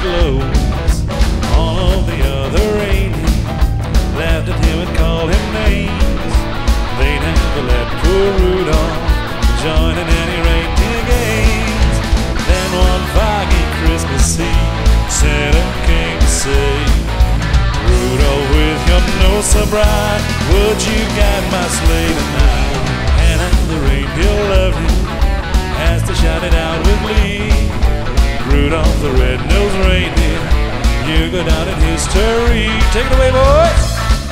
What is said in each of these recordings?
clothes. All of the other reindeer laughed at him and called him names. They never let poor Rudolph join in any reindeer games. Then one foggy Christmas Eve, Santa came to say, Rudolph, with your nose so bright, would you guide my sleigh tonight? And the reindeer loved him as they shouted out with glee, Rudolph the red-nosed reindeer, you go down in history. Take it away, boys!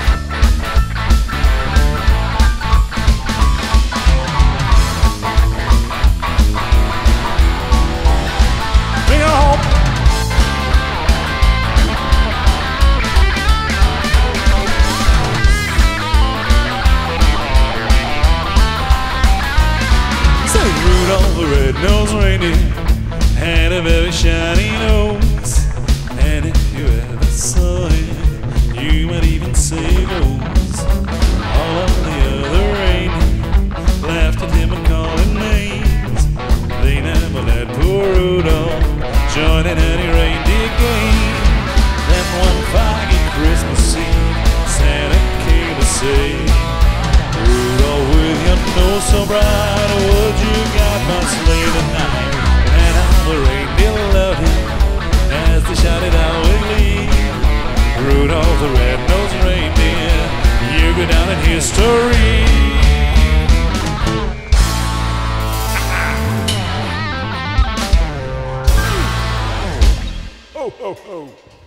Bring it home! Say, Rudolph the red-nosed reindeer had a very shiny nose, and if you ever saw him, you might even say nose. All of the other reindeer laughed at him and called him names. They never let poor Rudolph join in any reindeer game. Then one foggy Christmas Eve, Santa came to say, Rudolph, with your nose so bright, would you guide my sleigh tonight? The reindeer loved him as they shouted out with glee, Rudolph the red-nosed reindeer, you go down in history. Ho, ho, ho.